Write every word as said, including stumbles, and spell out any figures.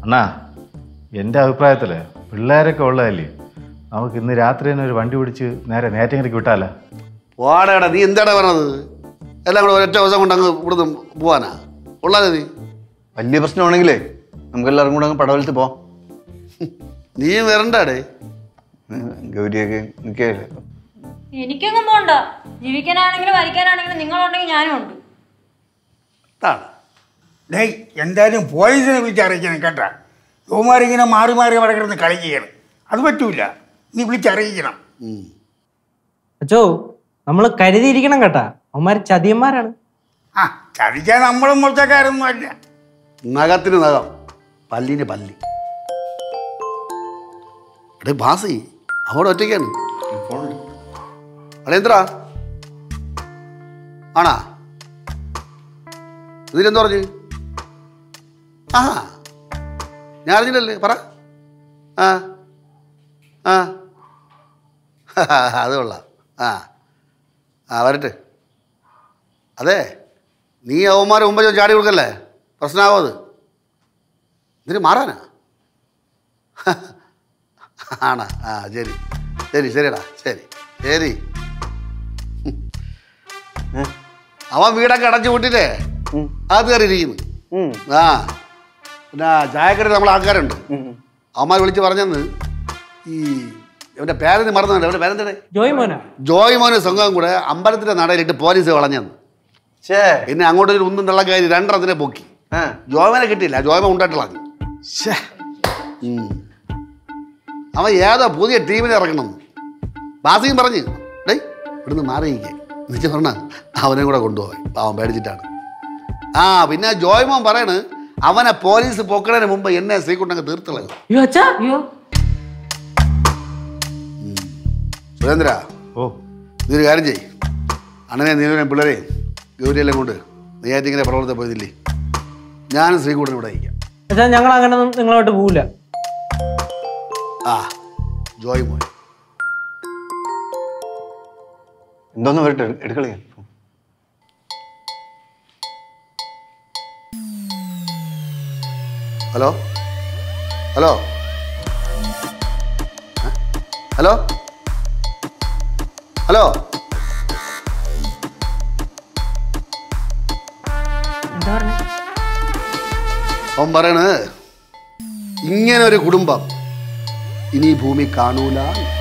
അണ്ണാ എൻ്റെ അഭിപ്രായത്തിൽ പിള്ളേരൊക്കെ ഉള്ളതല്ലേ, നമുക്ക് ഇന്ന് രാത്രി തന്നെ ഒരു വണ്ടി പിടിച്ച് നേരെ നേറ്റങ്ങരയ്ക്ക് വിട്ടാലോ? വാടകടാ, നീ എന്താടാ പറഞ്ഞത്? എല്ലാം കൂടെ ഒരൊറ്റ ദിവസം കൊണ്ട് അങ്ങ് ഇവിടുന്ന് പോവാനാ ഉള്ളത്? നീ വലിയ പ്രശ്നമാണെങ്കിലേ നമുക്ക് എല്ലാവർക്കും കൂടെ അങ്ങ് പടവലത്ത് പോവാം. നീ വരണ്ടാടേ? ഗൗരിയൊക്കെ നിൽക്കുകയല്ലേ. എനിക്കൊന്നും പോണ്ട. ജീവിക്കാനാണെങ്കിലും മരിക്കാനാണെങ്കിലും നിങ്ങളുണ്ടെങ്കിൽ ഞാനും ഉണ്ട്. ഡേയ്, എന്തായാലും പോലീസിനെ വിളിച്ചറിയിക്കണം കേട്ടാ. യുവമാരിങ്ങനെ മാറി മാറി അവിടെ കിടന്ന് കളിക്കുകയാണ്. അത് പറ്റൂല, നീ വിളിച്ചറിയിക്കണം. അച്ചോ, നമ്മൾ കരുതിയിരിക്കണം കേട്ടാ. അവന്മാര് ചതിയന്മാരാണ്. ആ, ചതിക്കാൻ നമ്മളും മുറച്ചക്കാരൊന്നും അല്ല. നഖത്തിന് നഖം, പല്ലിന് പല്ലി. എടേ ബാസി, അവിടെ ഒറ്റയ്ക്കാണ്. അടേന്ദ്ര ആണാ? ഇതിലെന്താ പറഞ്ഞു? ആ, ഞാൻ അറിഞ്ഞില്ലല്ലേ, പറ. ആ ആ അത് കൊള്ളാം. ആ ആ വരട്ടെ. അതെ, നീ അവന്മാരെ മുമ്പ് ചാടി കൊടുക്കല്ലേ, പ്രശ്നമാവോ അത്? ഇതിന് മാറാനാ? ആണാ? ആ ശരി ശരി ശരിടാ, ശരി ശരി. അവൻ വീടൊക്കെ അടച്ചു വിട്ടിട്ടേ അത് കയറിയിരിക്കുന്നു. ആ പിന്നെ ചായക്കടയിൽ നമ്മളെ ആൾക്കാരുണ്ട്, അവന്മാർ വിളിച്ച് പറഞ്ഞെന്ന് ഈ ഇവൻ്റെ പേരെന്ന് മറന്നുണ്ട്. അവൻ്റെ പേരെന്താ? ജോയ് മോന. ജോയ് മോന് സംഘം കൂടെ അമ്പലത്തിൻ്റെ നടയിലിട്ട് പോലീസ് വളഞ്ഞെന്ന്. പിന്നെ അങ്ങോട്ടൊരു ഒന്നും തള്ളക്കാരി രണ്ടെണ്ണത്തിനെ പൊക്കി. ജോയ്മനെ കിട്ടിയില്ല, ജോയ്മ ഉണ്ടായിട്ടുള്ളു. അവൻ ഏതോ പുതിയ ടീമിനെ ഇറക്കണം. ബാസിയും പറഞ്ഞ് ഡേ ഇവിടുന്ന് മാറിയിരിക്കേ എന്നിട്ട് പറഞ്ഞ അവനെ കൂടെ കൊണ്ടുപോയി. അവൻ പേടിച്ചിട്ടാണ്. ആ പിന്നെ ജോയ്മോൻ പറയണ് അവനെ പോലീസ് പൊക്കണതിന് മുമ്പ് എന്നെ ശ്രീകുട്ടങ്ങ് തീർത്തുള്ളത്. സുരേന്ദ്ര, ഓ ഇതൊരു കാര്യം ചെയ്യ്. അണ്ണനെ നീനെ പിള്ളേരെ ഗൗരിയെല്ലാം കൊണ്ട് നെയ്യാറ്റിങ്ങനെ പ്രവർത്തനം പോയതില്ലേ, ഞാനും ശ്രീകുട്ടനും ഇവിടെ അയക്കാം. ഞങ്ങൾ അങ്ങനെ നിങ്ങളോട്ട് പോവില്ല. ആ ജോയ് മോൻ എന്തോന്ന് വരട്ടെ, എടുക്കളേ. ഹലോ ഹലോ ഹലോ ഹലോ അവൻ പറയണ് ഇങ്ങനെ ഒരു കുടുംബം ഇനി ഭൂമി കാണൂല.